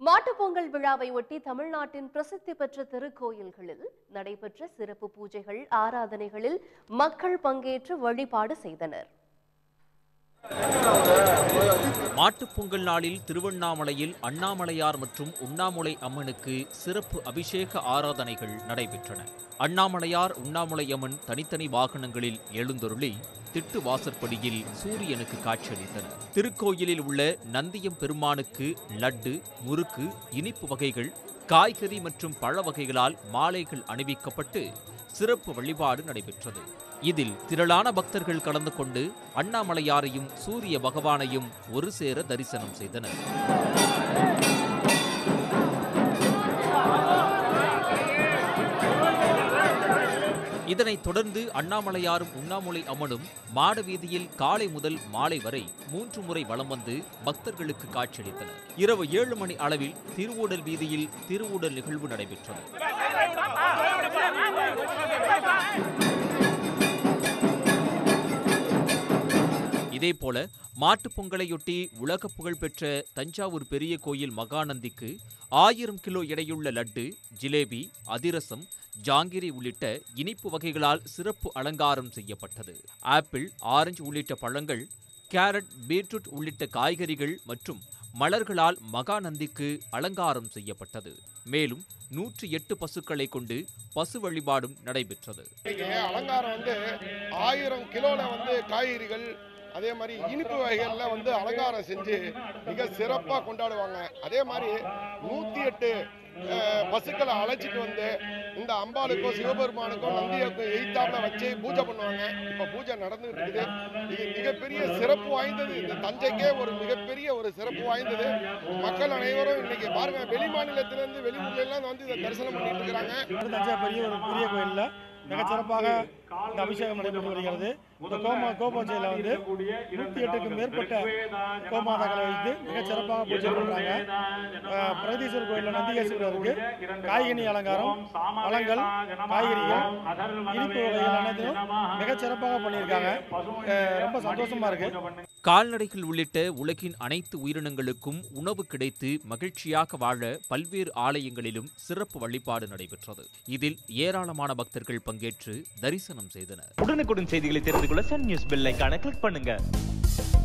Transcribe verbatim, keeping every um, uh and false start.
மாட்டுப் பொங்கல் விழாவை ஒட்டி தமிழ்நாட்டின் பிரசித்தி பெற்ற திருக்கோயில்களில் நடைபெற்ற சிறப்பு பூஜைகள் ஆராதனைகளில் மக்கள் பங்கேற்று வழிபாடு செய்தனர். மாட்டுப் பொங்கல் நாளில் திருவண்ணாமலையில் அண்ணாமலையார் மற்றும் உண்ணாமுலை அம்மனுக்கு சிறப்பு அபிஷேக ஆராதனைகள் நடைபெற்றன. அண்ணாமலையார் உண்ணாமுலை அம்மன் தனித்தனி வாகனங்களில் எழுந்தருளி திட்டு வாசற்படியில் சூரியனுக்கு காட்சியளித்தனர். திருக்கோயிலில் உள்ள நந்தியம் பெருமானுக்கு லட்டு, முறுக்கு, இனிப்பு வகைகள், காய்கறி மற்றும் பழ வகைகளால் மாலைகள் அணிவிக்கப்பட்டு சிறப்பு வழிபாடு நடைபெற்றது. இதில் திரளான பக்தர்கள் கலந்து கொண்டு அண்ணாமலையாரையும் சூரிய பகவானையும் ஒரு சேர தரிசனம் செய்தனர். இதனைத் தொடர்ந்து அண்ணாமலையாரும் உண்ணாமுலை அம்மனும் மாட வீதியில் காலை முதல் மாலை வரை மூன்று முறை வலம் வந்து பக்தர்களுக்கு காட்சியளித்தனர். இரவு ஏழு மணி அளவில் திருவூடல் வீதியில் திருவூடல் நிகழ்வு நடைபெற்றது. இதேபோல மாட்டுப் பொங்கலையொட்டி உலக புகழ்பெற்ற தஞ்சாவூர் பெரிய கோயில் மகாநந்திக்கு ஆயிரம் கிலோ எடையுள்ள லட்டு, ஜிலேபி, அதிரசம், ஜாங்கிரி உள்ளிட்ட இனிப்பு வகைகளால் சிறப்பு அலங்காரம் செய்யப்பட்டது. ஆப்பிள், ஆரஞ்சு உள்ளிட்ட பழங்கள், கேரட், பீட்ரூட் உள்ளிட்ட காய்கறிகள் மற்றும் மலர்களால் மகாநந்திக்கு அலங்காரம் செய்யப்பட்டது. மேலும் நூற்றி எட்டு பசுக்களை கொண்டு பசு வழிபாடும் நடைபெற்றது. அலங்காரம் வந்து ஆயிரம் கிலோல வந்து காய்கறிகள், அதே மாதிரி இனிப்பு வகைகள்ல வந்து அலங்காரம் செஞ்சு மிக சிறப்பாக கொண்டாடுவாங்க. அதே மாதிரி நூத்தி எட்டு பசுக்களை அழைச்சிட்டு வந்து இந்த அம்பாளுக்கும் சிவபெருமானுக்கும் நந்தியக்கும் எய்த்தாப்புல வச்சு பூஜை பண்ணுவாங்க. இப்ப பூஜை நடந்துட்டு இருக்குது. இது மிகப்பெரிய சிறப்பு வாய்ந்தது. இந்த தஞ்சைக்கே ஒரு மிகப்பெரிய ஒரு சிறப்பு வாய்ந்தது. மக்கள் அனைவரும் இன்னைக்கு பாருங்க, வெளி மாநிலத்திலிருந்து வெளியூர்ல எல்லாம் வந்து இதை தரிசனம் பண்ணிட்டு இருக்கிறாங்க. தஞ்சை பெரிய ஒரு பெரிய கோயில்ல மிகச்சிறப்பாக இந்த அபிஷேகம் நடைபெற்று வருகிறது. இந்த கோமா கோபூஜையில் வந்து நூற்றி எட்டுக்கு மேற்பட்ட கோமாதாக்களை வைத்து மிகச்சிறப்பாக பூஜை பண்ணுறாங்க. பிரகதீஸ்வரர் கோயிலில் நந்திகேஸ்வரருக்கு காய்கனி அலங்காரம், பழங்கள், காய்கறிகள், இனிப்பு வகைகள் அனைத்தையும் மிகச்சிறப்பாக பண்ணியிருக்காங்க. ரொம்ப சந்தோஷமா இருக்கு. கால்நடைகள் உள்ளிட்ட உலகின் அனைத்து உயிரினங்களுக்கும் உணவு கிடைத்து மகிழ்ச்சியாக வாழ பல்வேறு ஆலயங்களிலும் சிறப்பு வழிபாடு நடைபெற்றது. இதில் ஏராளமான பக்தர்கள் பங்கேற்று தரிசனம் செய்தனர். உடனுக்குடன் செய்திகளை தெரிந்து கொள்ள சன் நியூஸ் பெல் ஐகானை கிளிக் பண்ணுங்க.